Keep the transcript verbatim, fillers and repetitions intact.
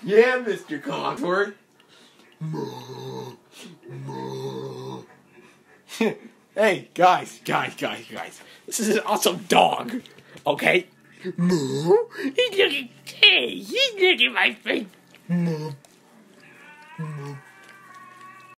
Yeah, Mister Cogsworth. Hey, guys, guys, guys, guys. This is an awesome dog. Okay? Moo? He's looking, hey, he's looking at my face. Moo.